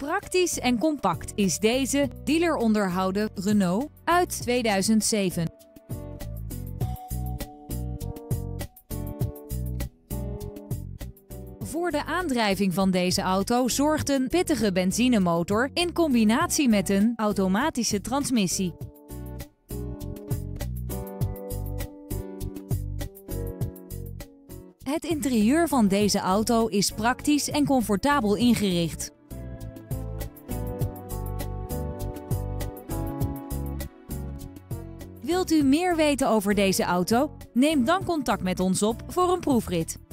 Praktisch en compact is deze dealer onderhouden Renault uit 2007. Voor de aandrijving van deze auto zorgt een pittige benzinemotor in combinatie met een automatische transmissie. Het interieur van deze auto is praktisch en comfortabel ingericht. Wilt u meer weten over deze auto? Neem dan contact met ons op voor een proefrit.